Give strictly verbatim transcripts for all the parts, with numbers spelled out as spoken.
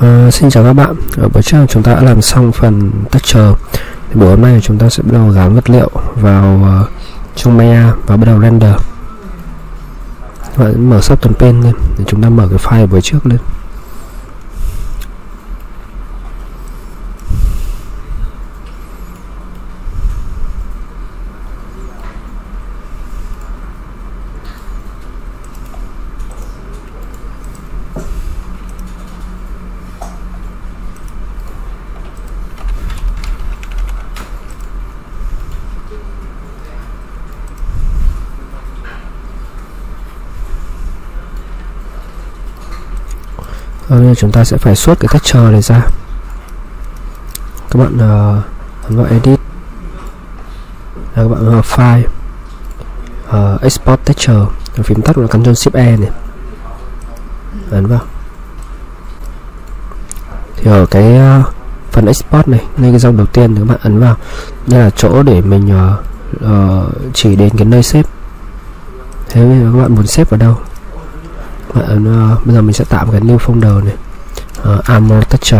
Uh, xin chào các bạn. Ở buổi trước chúng ta đã làm xong phần texture. Thì buổi hôm nay chúng ta sẽ bắt đầu gắn vật liệu vào uh, trong Maya và bắt đầu render. Các bạn mở Substance Paint lên để chúng ta mở cái file buổi trước lên. Bây chúng ta sẽ phải xuất cái texture này ra. Các bạn uh, ấn vào edit, là các bạn vào file, uh, export texture, phím tắt là Ctrl Shift E này, ấn vào. Thì ở cái uh, phần export này, ngay cái dòng đầu tiên thì các bạn ấn vào. Đây là chỗ để mình uh, uh, chỉ đến cái nơi xếp. Thế bây giờ các bạn muốn xếp vào đâu? Bạn, uh, bây giờ mình sẽ tạo một cái new folder này, uh, Armor Texture.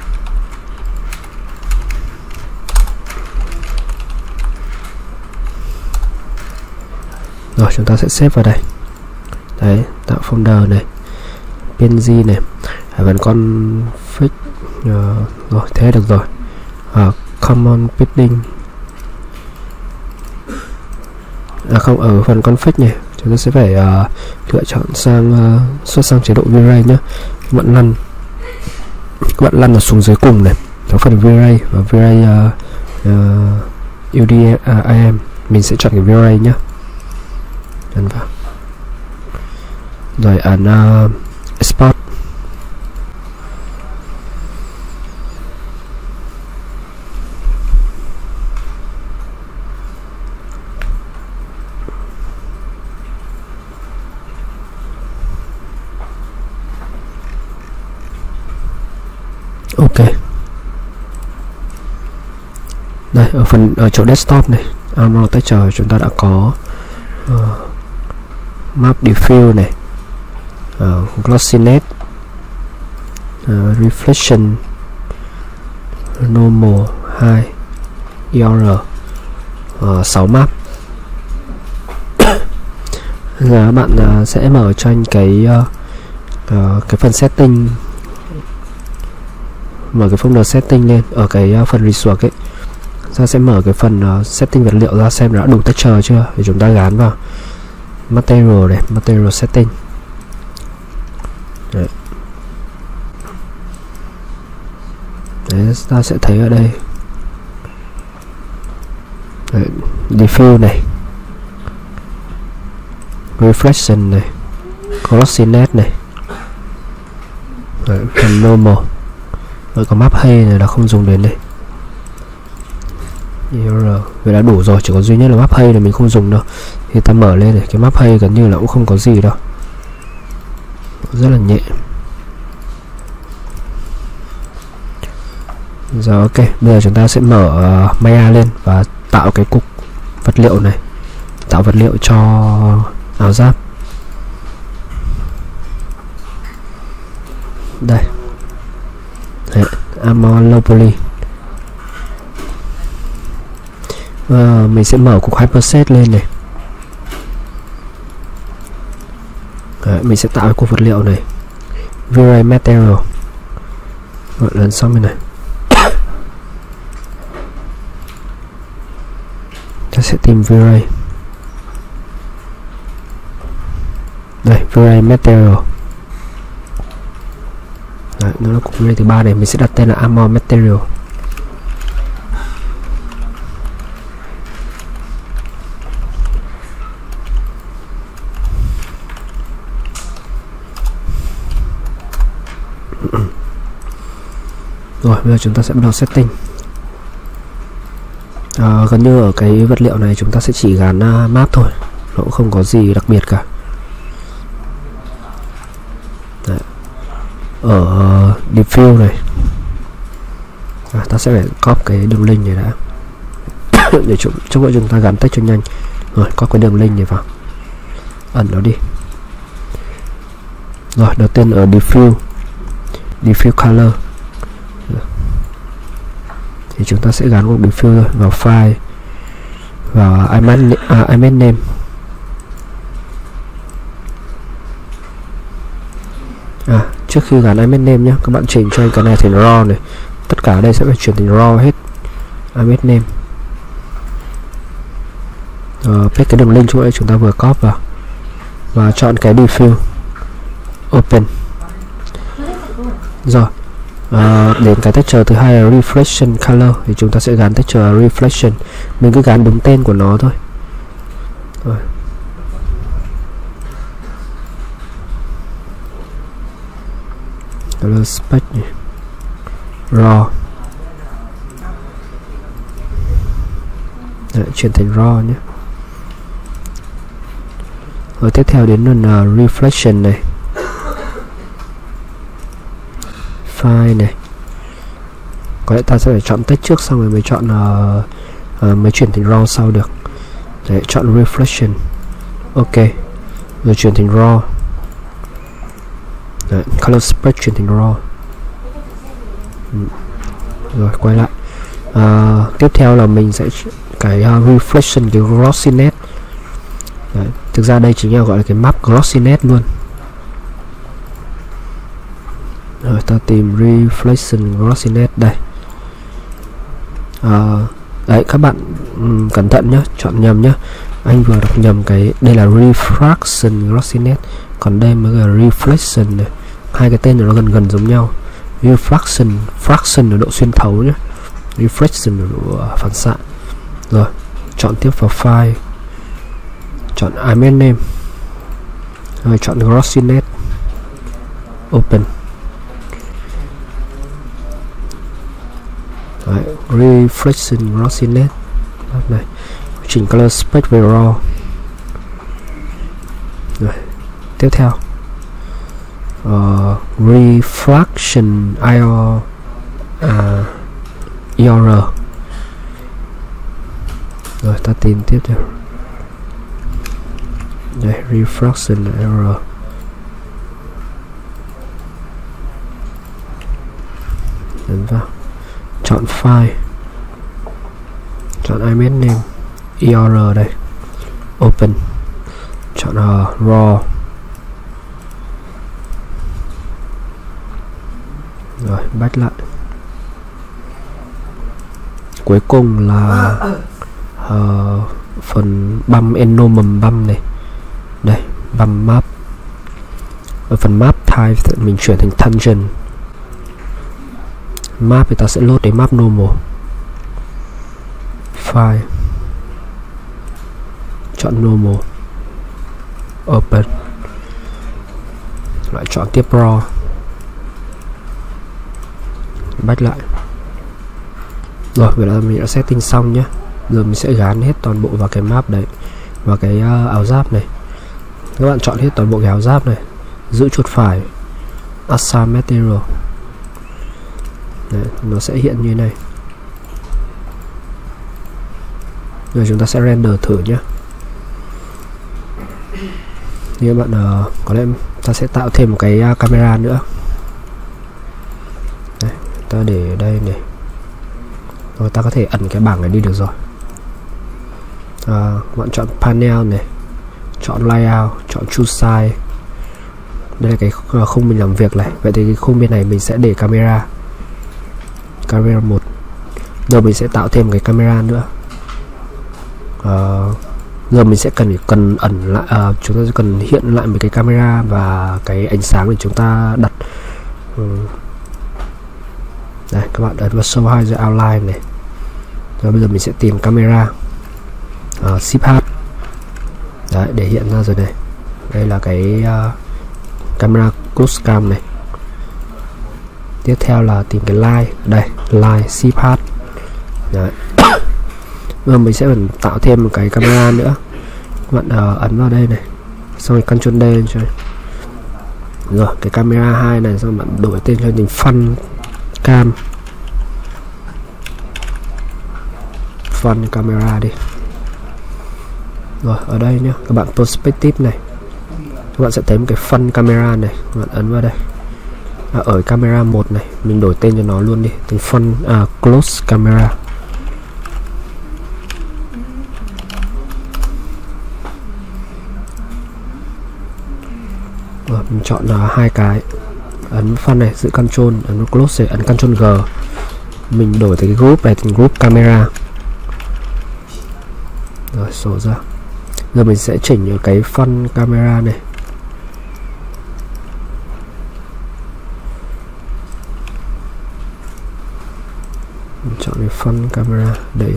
Rồi chúng ta sẽ xếp vào đây. Đấy, tạo folder này, pê en giê này, à, vẫn còn fix. Uh, rồi thế được rồi. uh, Common Padding, à không, ở phần config này chúng ta sẽ phải uh, lựa chọn sang uh, xuất sang chế độ V-Ray nhé. Các bạn lăn, các bạn lăn ở xuống dưới cùng này, có phần V-Ray và V-Ray uh, uh, u đê i em. Mình sẽ chọn cái V-Ray nhé, ấn vào rồi ấn uh, export. Ok. Đây, ở phần ở chỗ desktop này, Armor Texture chúng ta đã có uh, Map Diffuse này, uh, Glossiness, uh, Reflection, Normal hai, e rờ, uh, sáu map. Giờ các bạn uh, sẽ mở cho anh cái uh, uh, cái phần setting, mở cái folder setting lên ở cái uh, phần resource ấy. Ta sẽ mở cái phần uh, setting vật liệu ra xem đã đủ texture chưa để chúng ta gán vào material này, material setting. Đấy. Đấy, ta sẽ thấy ở đây. Đấy, diffuse này, reflection này, glossiness này. Đấy, phần normal. Rồi có map hay này là không dùng đến đây. e rờ vậy đã đủ rồi, chỉ có duy nhất là map hay là mình không dùng đâu. Thì ta mở lên này, cái map hay gần như là cũng không có gì đâu, rất là nhẹ. Rồi ok, bây giờ chúng ta sẽ mở uh, Maya lên và tạo cái cục vật liệu này, tạo vật liệu cho áo giáp. Đây. Đấy, Armor Low Poly. Và mình sẽ mở cục Hyperset lên này. Đấy, mình sẽ tạo cái cục vật liệu này, V-Ray Material. Rồi lần xong bên này. Ta sẽ tìm V-Ray. Đây, V-Ray Material. Đấy, nó là cục V-Ray thứ ba này, mình sẽ đặt tên là Armor Material. Rồi bây giờ chúng ta sẽ bắt đầu setting. À, gần như ở cái vật liệu này chúng ta sẽ chỉ gắn uh, map thôi, nó cũng không có gì đặc biệt cả. Đấy. Ở uh, diffuse này, à, ta sẽ phải copy cái đường link này đã để chúng cho chúng ta gắn text cho nhanh. Rồi copy cái đường link này vào, ẩn nó đi. Rồi đầu tiên ở diffuse diffuse color. Thì chúng ta sẽ gắn một diffuse vào file, vào image, à, image name. À, trước khi gắn image name nhé, các bạn chỉnh cho cái này thành raw này, tất cả ở đây sẽ phải chuyển thành raw hết. Image name, uh, paste cái đường link chỗ này chúng ta vừa copy vào và chọn cái diffuse, open. Rồi, uh, đến cái texture thứ hai là reflection color, thì chúng ta sẽ gắn texture reflection, mình cứ gắn đúng tên của nó thôi. Rồi. Color spec này, raw. Đấy, chuyển thành raw nhé. Rồi tiếp theo đến phần uh, reflection này, file này. Có lẽ ta sẽ phải chọn text trước xong rồi mới chọn uh, uh, mới chuyển thành raw sau được. Đấy, chọn reflection, ok, rồi chuyển thành raw. Đấy, color spread chuyển thành raw. Ừ. Rồi quay lại. Uh, tiếp theo là mình sẽ cái uh, reflection, cái glossiness. Đấy, thực ra đây chính là gọi là cái map glossiness luôn. Rồi ta tìm reflection glossiness đây. Uh, đấy các bạn um, cẩn thận nhé, chọn nhầm nhé. Anh vừa đọc nhầm cái đây là refraction glossiness, còn đây mới là reflection này. Hai cái tên nó gần gần giống nhau. Refraction, fraction là độ xuyên thấu nhé, reflection là độ uh, phản xạ. Rồi chọn tiếp vào file, chọn image name, rồi chọn glossiness, open. Đấy, reflection glossiness này, chỉnh color spec về raw. Rồi tiếp theo uh, reflection I R, uh, I R. Rồi ta tìm tiếp theo đây, reflection I R. Nhấn vào, chọn file, chọn image name, I R đây, open, chọn uh, raw. Rồi back lại. Cuối cùng là uh, phần băm environment băm này, đây băm map. Ở phần map type mình chuyển thành tangent. Map thì ta sẽ load đến map normal. File, chọn normal, open, lại chọn tiếp raw, back lại. Rồi vậy là mình đã setting xong nhé. Giờ mình sẽ gắn hết toàn bộ vào cái map đấy, vào cái uh, áo giáp này. Các bạn chọn hết toàn bộ cái áo giáp này, giữ chuột phải, assign material. Đấy, nó sẽ hiện như này. Rồi chúng ta sẽ render thử nhé. Như các bạn uh, có lẽ ta sẽ tạo thêm một cái uh, camera nữa. Đây, ta để đây này. Rồi ta có thể ẩn cái bảng này đi được rồi. À, các bạn chọn panel này, chọn layout, chọn choose size. Đây là cái khung mình làm việc này. Vậy thì cái khung bên này mình sẽ để camera, camera một. Giờ mình sẽ tạo thêm cái camera nữa. À, giờ mình sẽ cần cần ẩn lại, à, chúng ta sẽ cần hiện lại một cái camera và cái ánh sáng để chúng ta đặt. Ừ. Đây các bạn ấn vào show hide outline này. Rồi bây giờ mình sẽ tìm camera, uh, shift h. Đấy, để hiện ra rồi này. Đây là cái uh, camera close cam này. Tiếp theo là tìm cái line, đây line shift h. Đấy. Rồi mình sẽ cần tạo thêm một cái camera nữa. Các bạn uh, ấn vào đây này, xong rồi Ctrl D lên cho này. Rồi cái camera hai này, xong bạn đổi tên cho thành fun cam, fun camera đi. Rồi ở đây nhé, các bạn perspective này, các bạn sẽ thấy một cái fun camera này, các bạn ấn vào đây. à, ở camera một này mình đổi tên cho nó luôn đi, từ front à, close camera. Rồi, mình chọn uh, hai cái, ấn front này, giữ control, ấn close này, ấn control G, mình đổi từ cái group này thành group camera. Rồi sổ ra. Giờ mình sẽ chỉnh ở cái front camera này. Mình chọn cái front camera để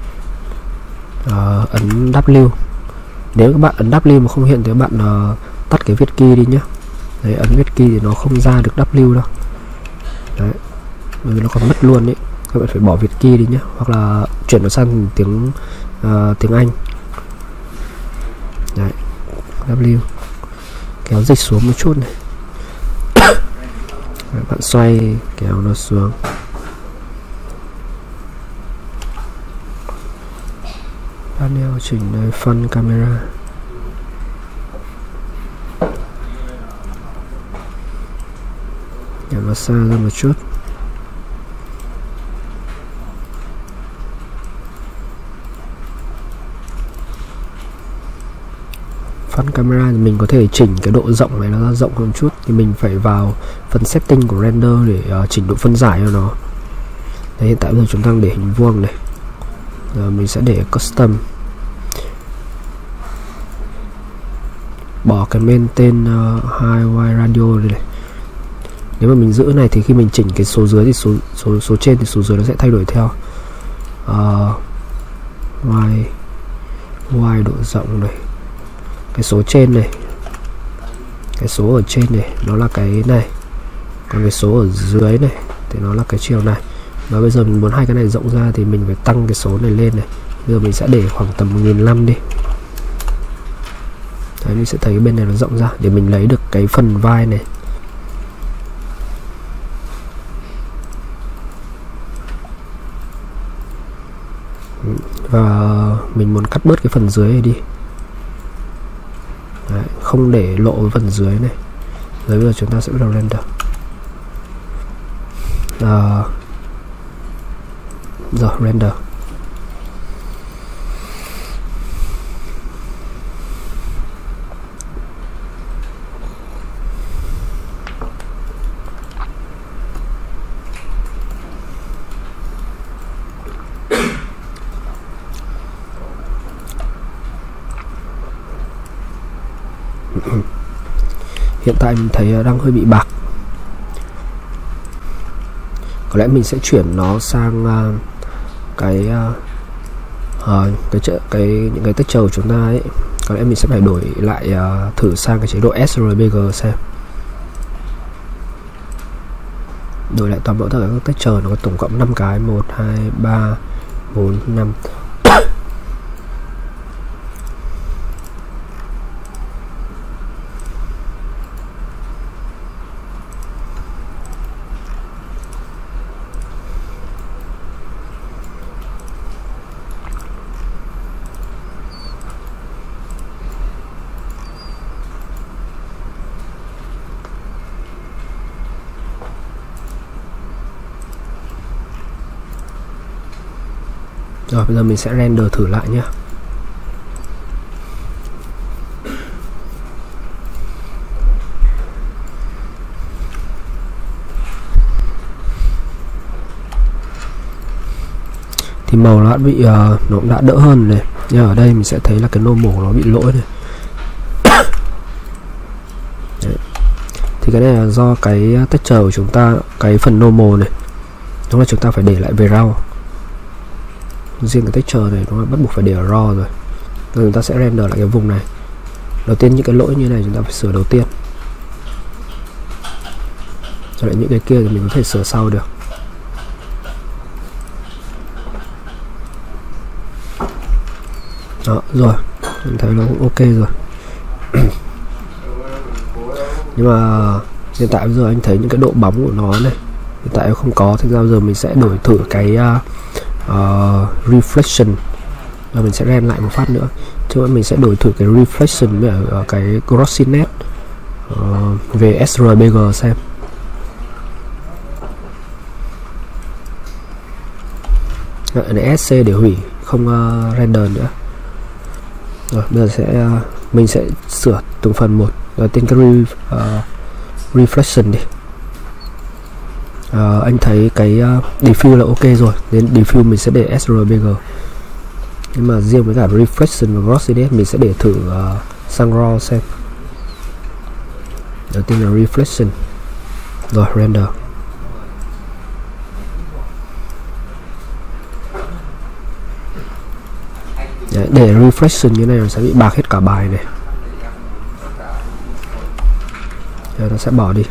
uh, ấn W. Nếu các bạn ấn W mà không hiện thì các bạn uh, tắt cái viết key đi nhé. Đấy, ấn viết key thì nó không ra được W đâu. Đấy, bởi vì nó còn mất luôn đấy. Các bạn phải bỏ viết key đi nhé, hoặc là chuyển nó sang tiếng uh, tiếng Anh. Đấy, W, kéo dịch xuống một chút này. Đấy, bạn xoay kéo nó xuống. Panel chỉnh đây, front camera. Kéo nó xa ra một chút. Front camera thì mình có thể chỉnh cái độ rộng này nó ra rộng hơn chút, thì mình phải vào phần setting của render để uh, chỉnh độ phân giải cho nó. Đấy, hiện tại bây giờ chúng ta đang để hình vuông này. Giờ mình sẽ để custom, bỏ cái main tên uh, hai Y radio đây này. Nếu mà mình giữ này thì khi mình chỉnh cái số dưới thì số số số trên thì số dưới nó sẽ thay đổi theo. Uh, Y Y độ rộng này, cái số trên này, cái số ở trên này nó là cái này, còn cái số ở dưới này thì nó là cái chiều này. Và bây giờ mình muốn hai cái này rộng ra thì mình phải tăng cái số này lên này. Bây giờ mình sẽ để khoảng tầm một nghìn năm trăm đi. Đấy, mình sẽ thấy bên này nó rộng ra để mình lấy được cái phần vai này. Và mình muốn cắt bớt cái phần dưới này đi. Đấy, không để lộ cái phần dưới này. Rồi bây giờ chúng ta sẽ bắt đầu render. À, rồi render. Hiện tại mình thấy đang hơi bị bạc. Có lẽ mình sẽ chuyển nó sang uh, cái uh, uh, cái chợ cái những cái texture của chúng ta ấy. Có lẽ mình sẽ phải đổi lại uh, thử sang cái chế độ ét rờ bê giê xem. Đổi lại toàn bộ tất cả các texture, nó có tổng cộng năm cái, một, hai, ba, bốn, năm. Rồi bây giờ mình sẽ render thử lại nhé. Thì màu nó đã bị uh, nó cũng đã đỡ hơn này. Nhưng ở đây mình sẽ thấy là cái normal nó bị lỗi này. Đấy. Thì cái này là do cái texture của chúng ta, cái phần normal này, đúng là chúng ta phải để lại về raw. Riêng cái texture này nó bắt buộc phải để ở raw rồi. Rồi chúng ta sẽ render lại cái vùng này. Đầu tiên những cái lỗi như này chúng ta phải sửa đầu tiên. Rồi lại những cái kia thì mình có thể sửa sau được. Đó, rồi, mình thấy nó cũng ok rồi. Nhưng mà hiện tại bây giờ anh thấy những cái độ bóng của nó này hiện tại không có, thì ra bây giờ mình sẽ đổi thử cái uh, uh, reflection. Rồi mình sẽ render lại một phát nữa. Chứ mình sẽ đổi thử cái reflection với ở, ở cái glossiness uh, về ét rờ bê giê xem. ấn E S C để hủy, không uh, render nữa. Rồi bây giờ sẽ uh, mình sẽ sửa từng phần một. Đầu tiên cái re, uh, reflection đi. Uh, anh thấy cái uh, diffuse là ok rồi, nên diffuse mình sẽ để S R B G. Nhưng mà riêng với cả reflection và glossiness mình sẽ để thử uh, sang raw xem. Đầu tiên là reflection, rồi render. Đấy, để reflection như này nó sẽ bị bạc hết cả bài này. Rồi nó sẽ bỏ đi,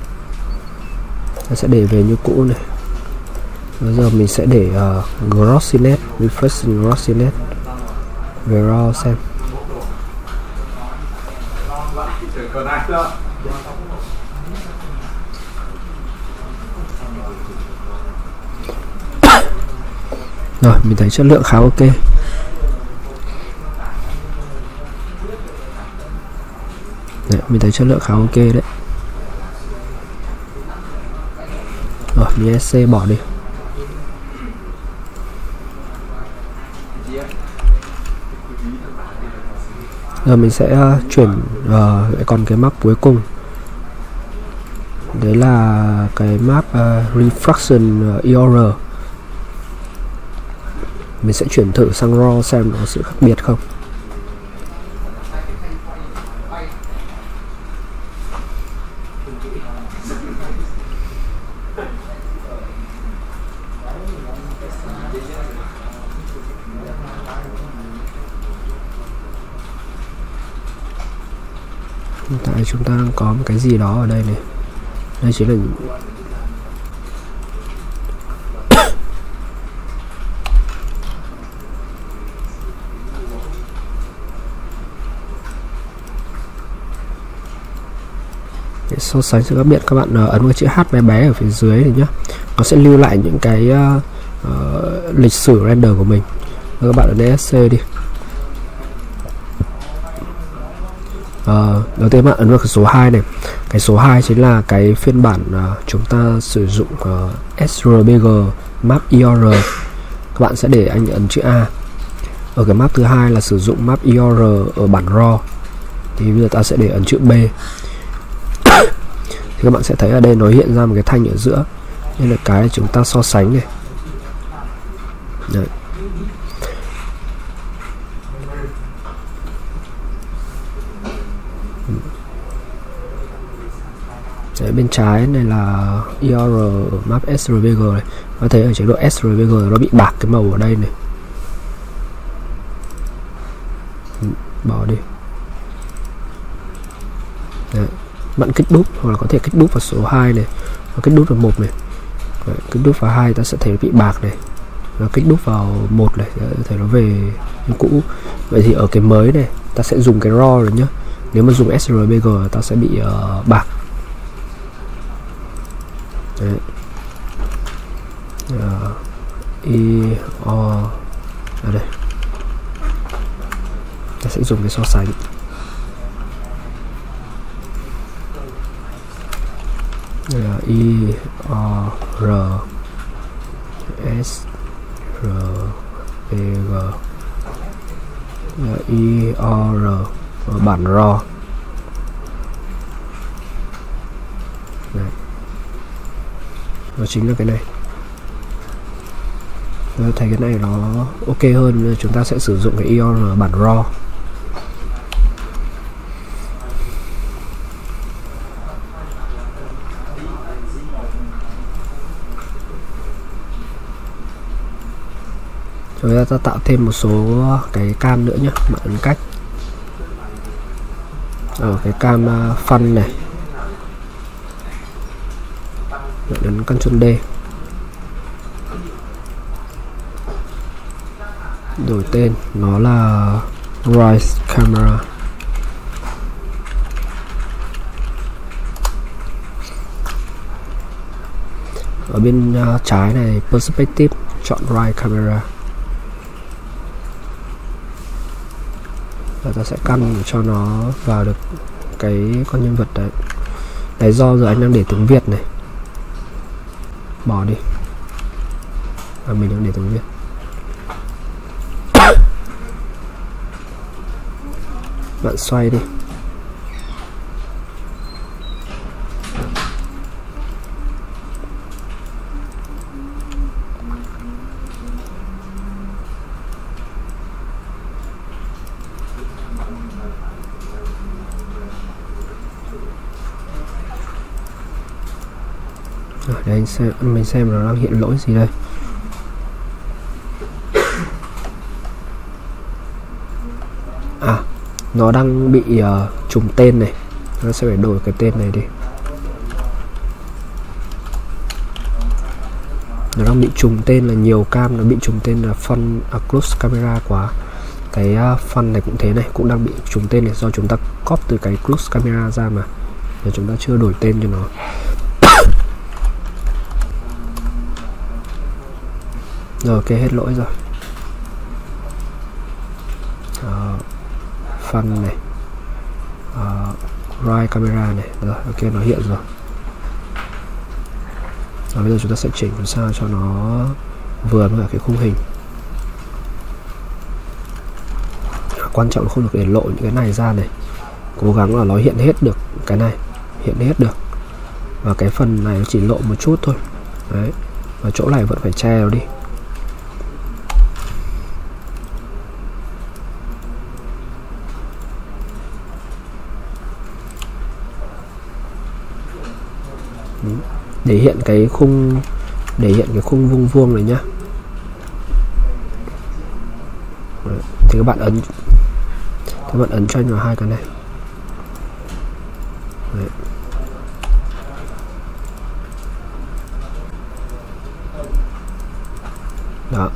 nó sẽ để về như cũ này. Bây giờ mình sẽ để uh, glossiness, reflection glossiness về raw xem. Rồi mình thấy chất lượng khá ok. Đấy, mình thấy chất lượng khá ok đấy. Rồi mình S C bỏ đi. Giờ mình sẽ uh, chuyển uh, còn cái map cuối cùng. Đấy là cái map uh, refraction uh, E R. Mình sẽ chuyển thử sang raw xem có sự khác biệt không. Hiện tại chúng ta đang có một cái gì đó ở đây này. Đây chính là để so sánh sự khác biệt. Các bạn uh, ấn vào chữ H bé bé ở phía dưới này nhá, nó sẽ lưu lại những cái uh, uh, lịch sử render của mình. Rồi các bạn ấn E S C đi. Uh, đầu tiên bạn ấn vào cái số hai này. Cái số hai chính là cái phiên bản uh, chúng ta sử dụng uh, S R B G map E R. Các bạn sẽ để anh ấn chữ A. Ở cái map thứ hai là sử dụng map E R ở bản raw. Thì bây giờ ta sẽ để ấn chữ B. Thì các bạn sẽ thấy ở đây nó hiện ra một cái thanh ở giữa. Đây là cái chúng ta so sánh này. Đấy. Đấy, bên trái này là E R map S R B G này. Có thấy ở chế độ S R B G nó bị bạc cái màu ở đây này. Bỏ đi. Đấy. Bạn kích đúp hoặc là có thể kích đúp vào số hai này, và kích đúp vào một này. Đấy, kích đúp vào hai ta sẽ thấy nó bị bạc này. Và kích đúp vào một này ta thấy nó về như cũ. Vậy thì ở cái mới này ta sẽ dùng cái raw rồi nhá. Nếu mà dùng S R B G ta sẽ bị uh, bạc. Đấy. Uh, E O ở đây ta sẽ dùng cái so sánh. Đây là E O R S R B G, E O R ở bản raw. Đấy. Đó chính là cái này. Tôi thấy cái này nó ok hơn, nên chúng ta sẽ sử dụng cái E O R bản raw. Rồi ta tạo thêm một số cái cam nữa nhé. Bạn ấn cách ở cái cam uh, phân này, bạn ấn Ctrl D, đổi tên nó là Rise Camera. Ở bên uh, trái này Perspective, chọn Rise Camera. Và ta sẽ căn cho nó vào được cái con nhân vật đấy. Đấy, do giờ anh đang để tiếng Việt này, bỏ đi. À, mình đang để tiếng Việt. Bạn xoay đi. Rồi, để anh xem, mình xem nó đang hiện lỗi gì đây. À, nó đang bị uh, trùng tên này. Nó sẽ phải đổi cái tên này đi. Nó đang bị trùng tên là nhiều cam, nó bị trùng tên là fun uh, close camera quá. Cái uh, fun này cũng thế này, cũng đang bị trùng tên này do chúng ta copy từ cái close camera ra mà. Và chúng ta chưa đổi tên cho nó. Rồi, ok, hết lỗi rồi. uh, Fun này, uh, right camera này. Rồi, ok, nó hiện rồi. Rồi, bây giờ chúng ta sẽ chỉnh làm sao cho nó vừa với cả cái khung hình. Quan trọng là không được để lộ những cái này ra này. Cố gắng là nó hiện hết được cái này, hiện hết được. Và cái phần này nó chỉ lộ một chút thôi. Đấy. Và chỗ này vẫn phải che nó đi. Để hiện cái khung, để hiện cái khung vuông vuông này nhá. Đấy. Thì các bạn ấn, các bạn ấn cho anh vào hai cái này. Đấy. Đó.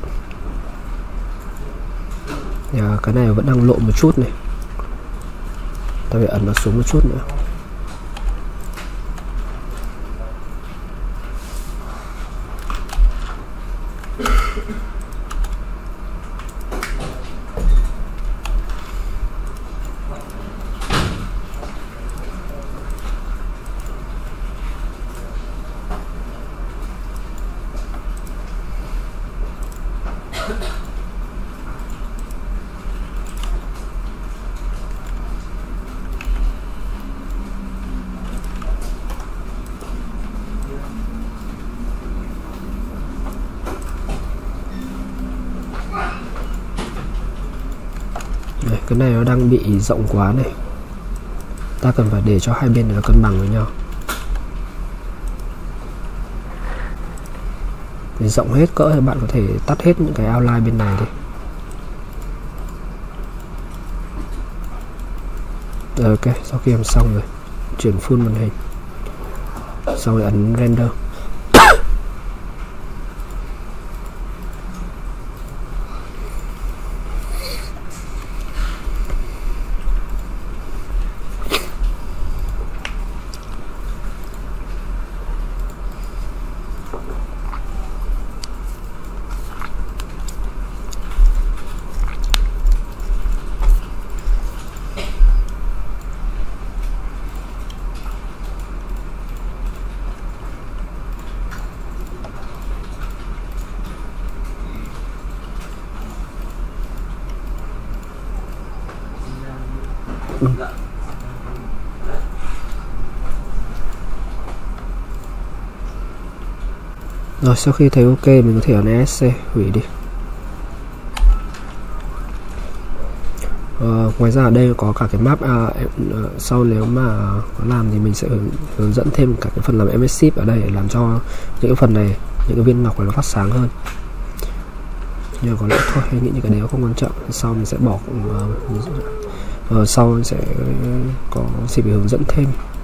Và cái này vẫn đang lộ một chút này. Ta phải ấn nó xuống một chút nữa. Đây, cái này nó đang bị rộng quá này. Ta cần phải để cho hai bên này nó cân bằng với nhau. Để rộng hết cỡ thì bạn có thể tắt hết những cái outline bên này đi. Rồi, ok, sau khi làm xong rồi, chuyển full màn hình. Sau rồi ấn render. Ừ. Rồi, sau khi thấy ok mình có thể ấn e ét xê hủy đi. Ờ, ngoài ra ở đây có cả cái map à, em, uh, sau nếu mà có làm thì mình sẽ hướng, hướng dẫn thêm cả cái phần làm em ét ship ở đây để làm cho những cái phần này, những cái viên ngọc này nó phát sáng hơn. Nhưng có lẽ thôi, hay nghĩ những cái đấy không quan trọng. Sau mình sẽ bỏ uh, uh, sau mình sẽ có gì phải hướng dẫn thêm.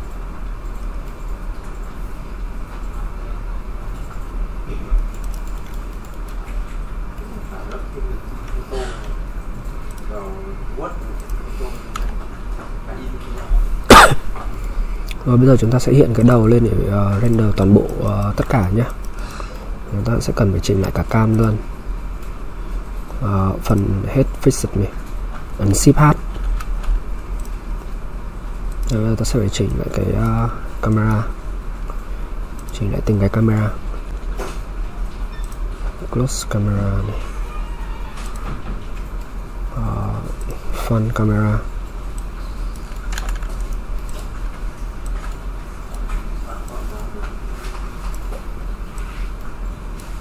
Rồi bây giờ chúng ta sẽ hiện cái đầu lên để uh, render toàn bộ uh, tất cả nhé. Chúng ta sẽ cần phải chỉnh lại cả cam luôn. Uh, phần head fixed này, ấn shift h. Rồi ta sẽ phải chỉnh lại cái uh, camera, chỉnh lại từng cái camera, close camera này, uh, front camera,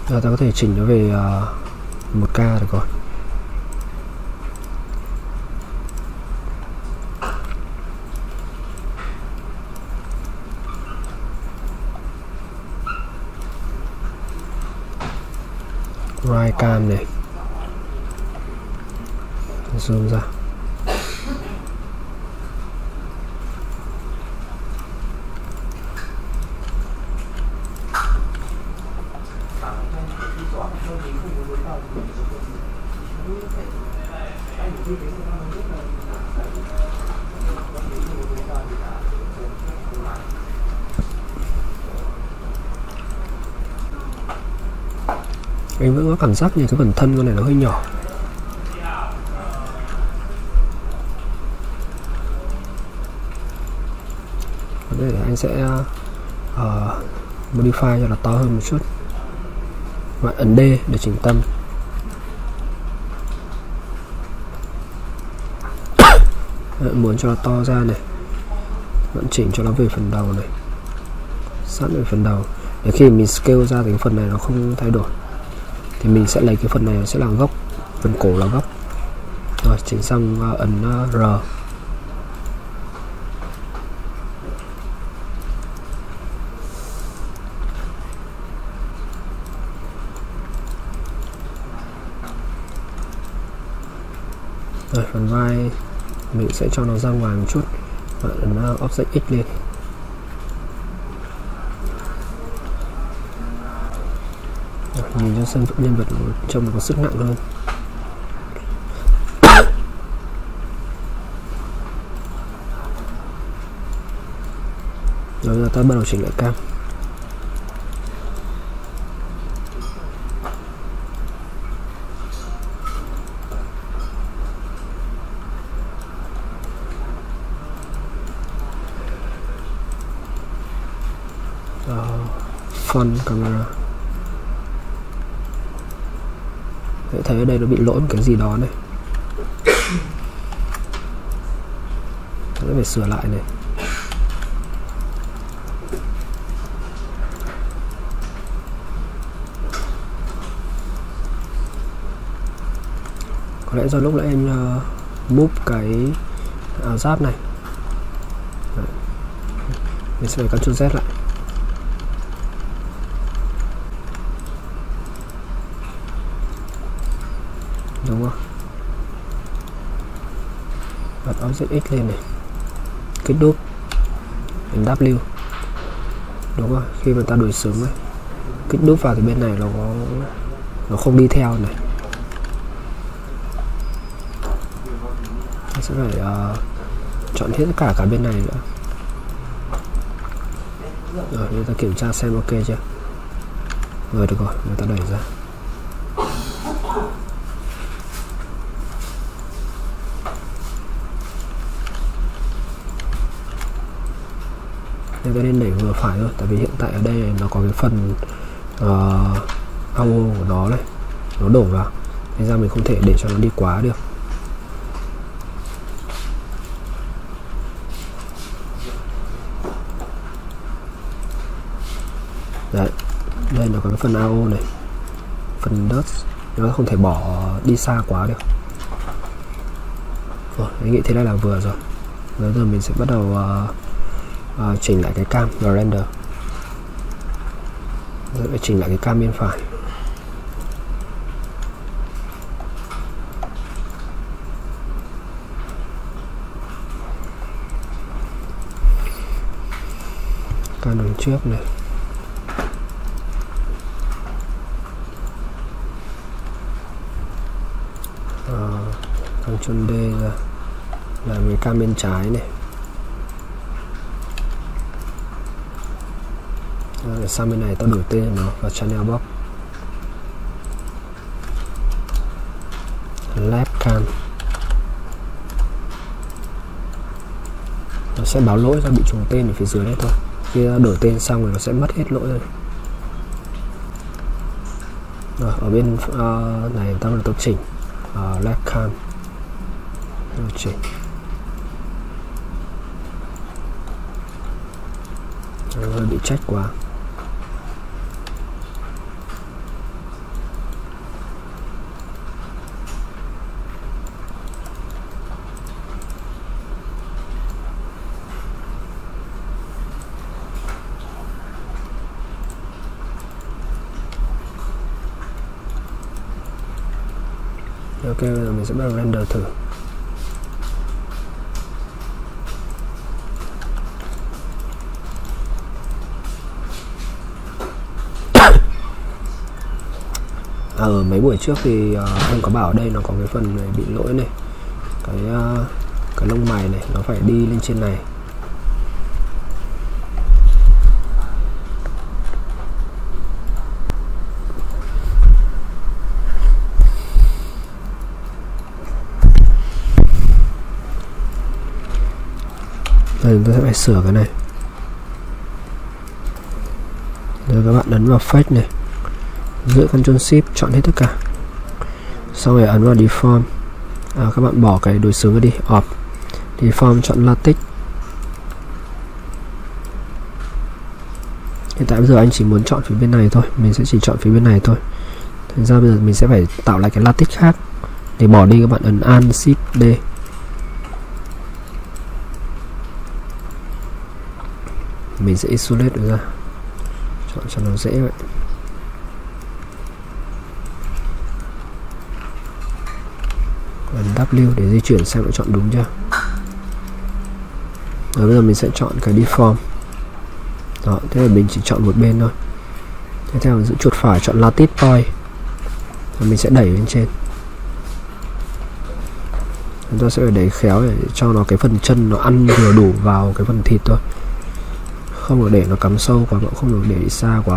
Giờ ta có thể chỉnh nó về uh, một K được rồi. Right cam này, zoom ra. Anh vẫn có cảm giác như cái phần thân con này nó hơi nhỏ. Đây là anh sẽ uh, modify cho nó to hơn một chút. Bạn ấn D để chỉnh tâm. Bạn muốn cho nó to ra này, bạn chỉnh cho nó về phần đầu này, sát về phần đầu. Để khi mình scale ra thì cái phần này nó không thay đổi, thì mình sẽ lấy cái phần này sẽ là gốc, phần cổ là gốc. Rồi chỉnh xong uh, ấn uh, R. Rồi phần vai mình sẽ cho nó ra ngoài một chút, bạn ấn uh, Object X lên. Rồi, nhìn cho sân nhân vật trông có sức nặng hơn. Rồi giờ ta bắt đầu chỉnh lại cam. Front camera. Để thấy ở đây nó bị lỗi một cái gì đó này, nó phải sửa lại này. Có lẽ do lúc nãy em uh, move cái áo giáp này. Đấy. Mình sẽ phải Ctrl Z lại. Đúng không? Bật Object X lên này, kích đúp, ấn W. Đúng rồi, khi mà ta đổi xứng này, kích đúp vào thì bên này nó có nó không đi theo này. Ta sẽ phải uh, chọn hết tất cả cả bên này nữa. Rồi, chúng ta kiểm tra xem ok chưa. Rồi được rồi, người ta đẩy ra. Nên ta nên đẩy vừa phải thôi, tại vì hiện tại ở đây nó có cái phần uh, a o của nó này, nó đổ vào, nên ra mình không thể để cho nó đi quá được. Đấy, đây nó có cái phần a o này, phần dust, nó không thể bỏ đi xa quá được. Rồi, anh nghĩ thế này là vừa rồi. Bây giờ mình sẽ bắt đầu uh, uh, chỉnh lại cái cam và render. Rồi phải chỉnh lại cái cam bên phải. Cam đằng trước này. Ctrl D ra là cái cam bên trái này. Rồi sang bên này ta đổi tên nó vào channel box, left cam. Nó sẽ báo lỗi do bị trùng tên ở phía dưới đấy thôi. Khi đổi tên xong rồi nó sẽ mất hết lỗi rồi. Rồi ở bên uh, này ta bắt đầu chỉnh uh, left cam. Điều chỉnh hơi bị trách quá. Ok, bây giờ mình sẽ bắt đầu render thử. À, ở mấy buổi trước thì uh, anh có bảo ở đây nó có cái phần này bị lỗi này, cái uh, cái lông mày này nó phải đi lên trên này. Đây chúng ta sẽ phải sửa cái này. Rồi các bạn ấn vào Fake này, giữ Ctrl Shift chọn hết tất cả, sau rồi ấn vào Deform. À, các bạn bỏ cái đối xứng đi, Off. Deform chọn Latex. Hiện tại bây giờ anh chỉ muốn chọn phía bên này thôi, mình sẽ chỉ chọn phía bên này thôi. Thành ra bây giờ mình sẽ phải tạo lại cái Latex khác. Để bỏ đi các bạn ấn Alt Shift D. Mình sẽ isolate nó ra, chọn cho nó dễ vậy. Ấn W để di chuyển xem nó chọn đúng chưa. Rồi bây giờ mình sẽ chọn cái deform. Đó, thế là mình chỉ chọn một bên thôi. Tiếp theo giữ chuột phải chọn lattice point. Rồi mình sẽ đẩy lên trên. Chúng ta sẽ phải đẩy khéo để cho nó cái phần chân nó ăn vừa đủ vào cái phần thịt thôi. Không được để nó cắm sâu quá, cũng không được để đi xa quá.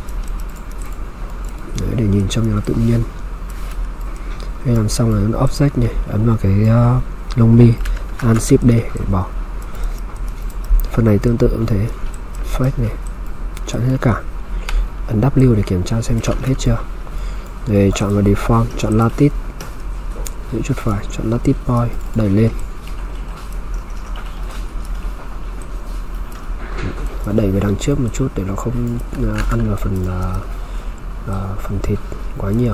Đấy, để nhìn trông nó tự nhiên. Khi làm xong là ấn Object này, ấn vào cái uh, lông mi, Alt Shift D để bỏ. Phần này tương tự cũng thế, Fake này, chọn hết tất cả, ấn W để kiểm tra xem chọn hết chưa. Rồi chọn vào Deform, chọn Lattice, giữ chuột phải, chọn Lattice Point, đẩy lên. Và đẩy về đằng trước một chút để nó không uh, ăn vào phần uh, uh, phần thịt quá nhiều.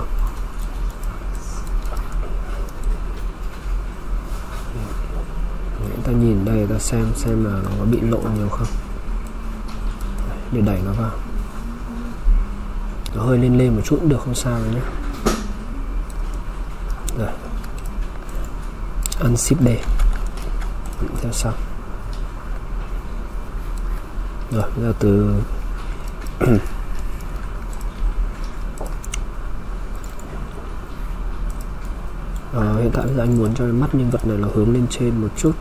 Ta nhìn đây, ta xem xem là nó có bị lộ nhiều không. Để đẩy nó vào, nó hơi lên lên một chút cũng được, không sao đâu nhé. Rồi Alt Shift D theo sau. Rồi bây giờ từ ờ, hiện tại bây giờ anh muốn cho mắt nhân vật này nó hướng lên trên một chút.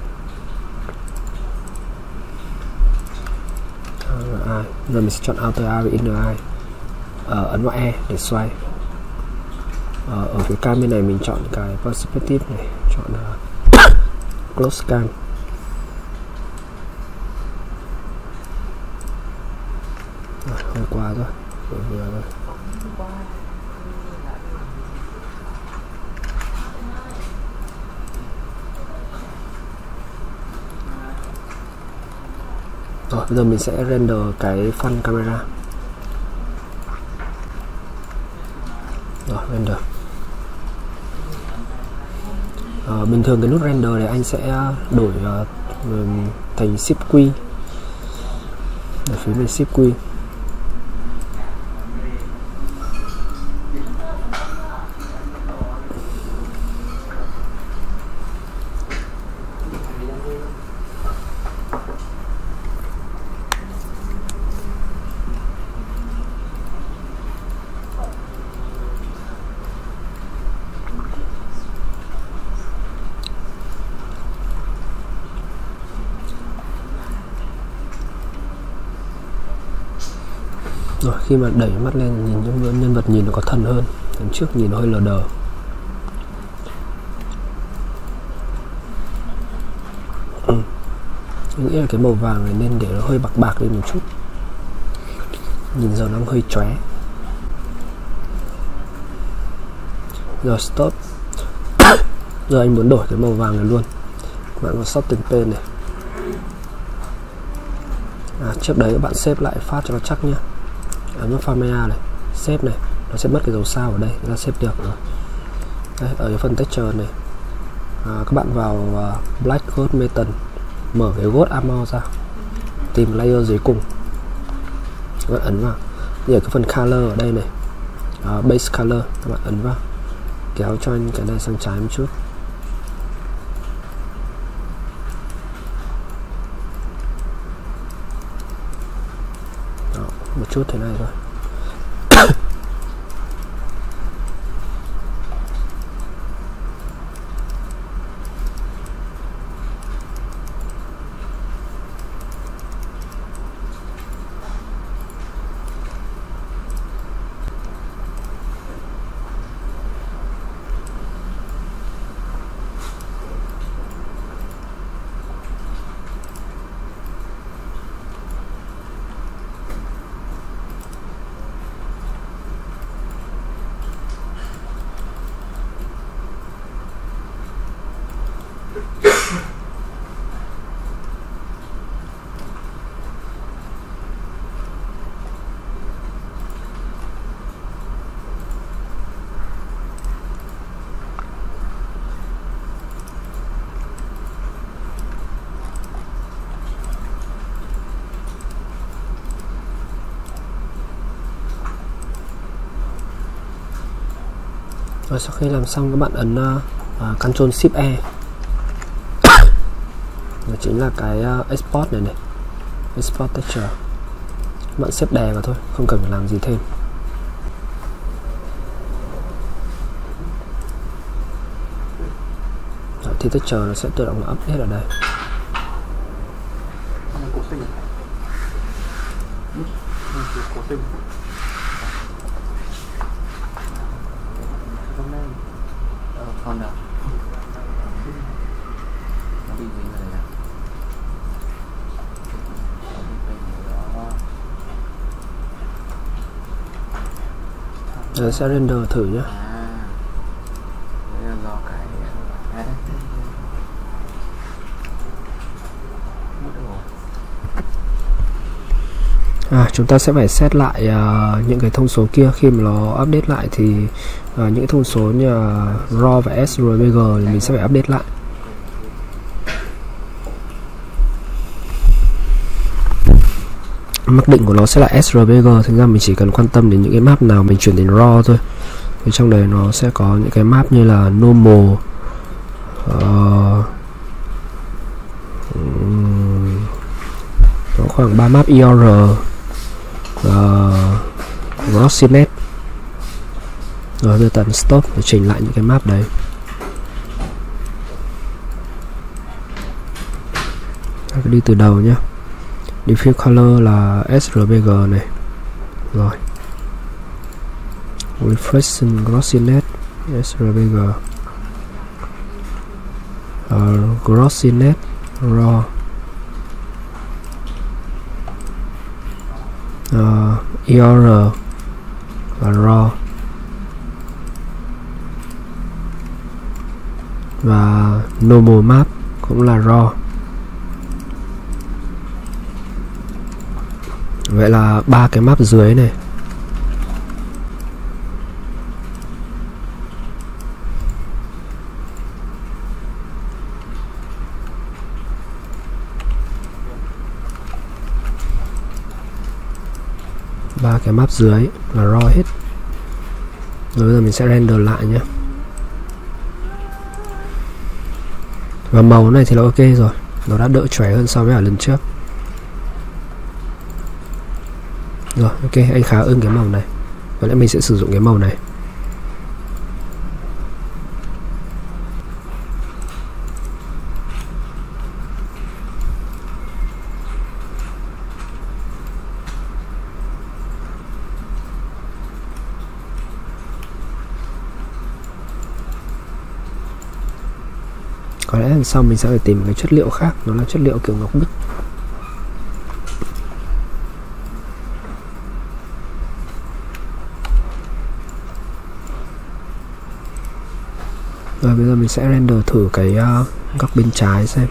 À, giờ mình sẽ chọn Outer Eye và Inner Eye. Ờ, ấn vào E để xoay. Ờ, ở phía cam bên này mình chọn cái Perspective này, chọn uh, Close Cam. Rồi, hơi qua rồi, vừa vừa rồi. Rồi, bây giờ mình sẽ render cái front camera. Rồi, render. Ờ, bình thường cái nút render này anh sẽ đổi uh, thành Shift Q. Ở phía bên Shift Q. Rồi khi mà đẩy mắt lên nhìn những nhân vật nhìn nó có thần hơn, lần trước nhìn nó hơi lờ đờ. Ừ. Tôi nghĩ là cái màu vàng này nên để nó hơi bạc bạc lên một chút, nhìn giờ nó hơi chóe. Rồi stop. Giờ anh muốn đổi cái màu vàng này luôn, các bạn vào Setting Pane này. À, trước đấy các bạn xếp lại phát cho nó chắc nhá. Ấn vào Camera này, xếp này, nó sẽ mất cái dấu sao ở đây, chúng ta xếp được rồi. Đây, ở cái phần texture này, à, các bạn vào uh, Black Ghost Metal, mở cái Ghost Armor ra, tìm layer dưới cùng, các bạn ấn vào. Như ở cái phần color ở đây này, uh, base color, các bạn ấn vào, kéo cho anh cái này sang trái một chút. Đó, một chút thế này thôi. Rồi sau khi làm xong các bạn ấn uh, uh, Ctrl Shift E. Đó chính là cái uh, export này này, export texture. Các bạn xếp đè vào thôi, không cần phải làm gì thêm. Đó, thì texture nó sẽ tự động là update ở đây. Con nào nó bị gì này à? Rồi sẽ render thử nhé. À, đây là do cái ad đấy. À, chúng ta sẽ phải set lại uh, những cái thông số kia. Khi mà nó update lại thì uh, những cái thông số như uh, raw và srbg thì mình sẽ phải update lại. Mặc định của nó sẽ là srbg, thành ra mình chỉ cần quan tâm đến những cái map nào mình chuyển đến raw thôi. Thì trong đấy nó sẽ có những cái map như là normal, uh, um, có khoảng ba map i rờ, uh, Rossinet. Rồi bây giờ tận stop để chỉnh lại những cái map đấy. Đi từ đầu nhé. Diffuse color là srbg này. Rồi reflection Rossinet srbg, uh, Rossinet raw, uh, i rờ và raw, và normal map cũng là raw. Vậy là ba cái map dưới này. Ba cái map dưới là raw hết. Rồi bây giờ mình sẽ render lại nhé. Và màu này thì là ok rồi, nó đã đỡ chóe hơn so với ở lần trước. Rồi ok, anh khá ưng cái màu này. Vậy lẽ mình sẽ sử dụng cái màu này. Có lẽ lần sau mình sẽ phải tìm một cái chất liệu khác, nó là chất liệu kiểu ngọc bích. Rồi bây giờ mình sẽ render thử cái uh, góc bên trái xem.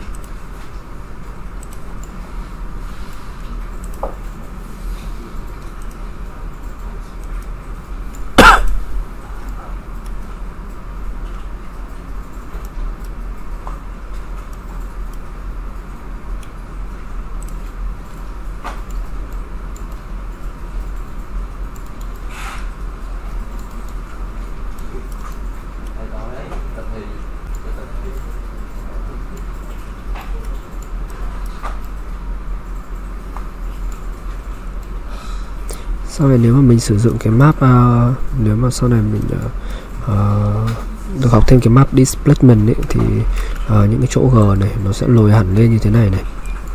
sau này nếu mà mình sử dụng cái map uh, nếu mà sau này mình uh, uh, được học thêm cái map displacement ấy, thì uh, những cái chỗ G này nó sẽ lồi hẳn lên như thế này này,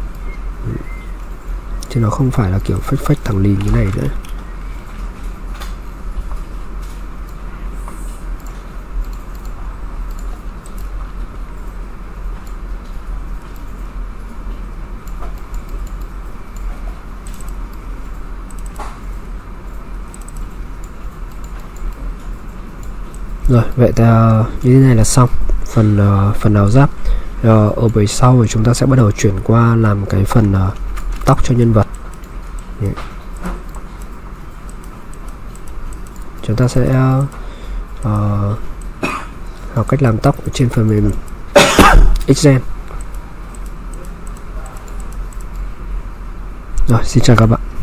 chứ nó không phải là kiểu phách phách thẳng lìn như này nữa. Rồi, vậy ta như thế này là xong phần uh, phần áo giáp. Uh, ở buổi sau thì chúng ta sẽ bắt đầu chuyển qua làm cái phần uh, tóc cho nhân vật. Yeah. Chúng ta sẽ uh, uh, học cách làm tóc trên phần mềm Xgen. Rồi, xin chào các bạn.